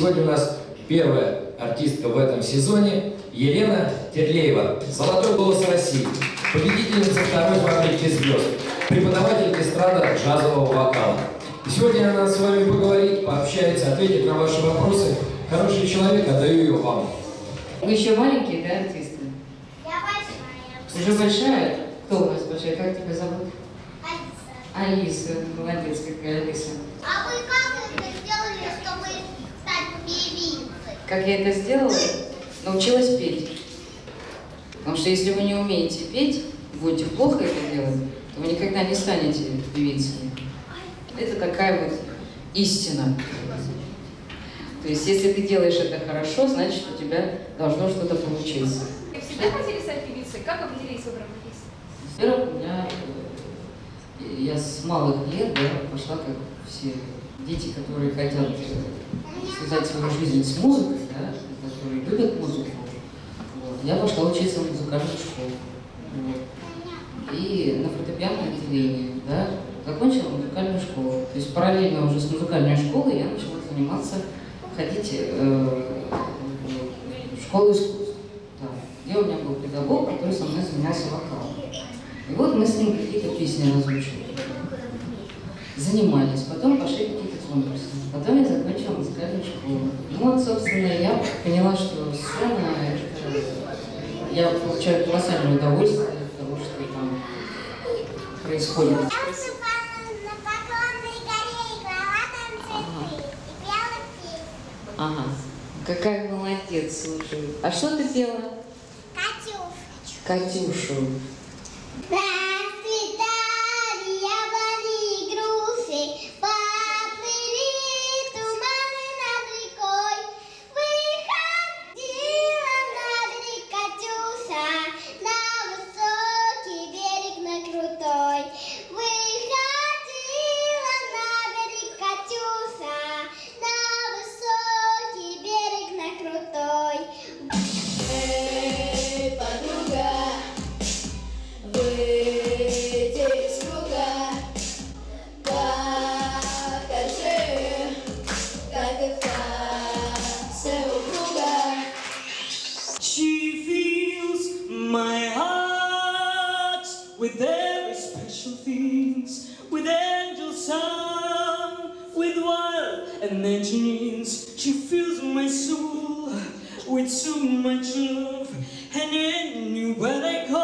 сегодня у нас первая артистка в этом сезоне Елена Терлеева, «Золотой голос России», победительница второй «Фабрики звезд», преподаватель эстрада джазового вокала. И сегодня она с вами поговорит, пообщается, ответит на ваши вопросы. Хороший человек, отдаю ее вам. Вы еще маленькие, да, артисты? Я большая. Уже большая? Кто у нас большая? Как тебя зовут? Алиса. Алиса. Молодец, какая Алиса. А вы как это сделали, чтобы стать певицей? Как я это сделала? Научилась петь. Потому что если вы не умеете петь, будете плохо это делать, то вы никогда не станете певицей. Это такая вот истина. То есть, если ты делаешь это хорошо, значит, у тебя должно что-то получиться. Вы всегда хотели стать певицей? Как определились в выборе певицы? Во-первых, я с малых лет, да, пошла, как все дети, которые хотят связать свою жизнь с музыкой, да, которые любят музыку. Вот. Я пошла учиться в музыкальную школу. Вот. И на фортепианное отделение, да, закончила музыкальную школу. То есть параллельно уже с музыкальной школой я начала заниматься, ходить в школу искусств. Да. Где у меня был педагог, который со мной занимался вокалом. И вот мы с ним какие-то песни разучивали. Занимались, потом пошли какие-то конкурсы. Потом я закончила музыкальную школу. Ну вот, собственно, я поняла, что сцена, я получаю колоссальное удовольствие от того, что там происходит. Ага. Какая молодец, слушай. А что ты пела? Катюшечку. Катюшу. Расцветали яблони и груши, поплыли туманы над рекой. Выходила на берег Катюша, на высокий берег, на крутой. Выходила на берег Катюша, на высокий берег, на крутой. Эй, подруга, выйди из круга, покажи, как это все упруга. She fills my heart with very special things, with angel song, with wild imaginings. She fills my soul with so much love, and anywhere I go,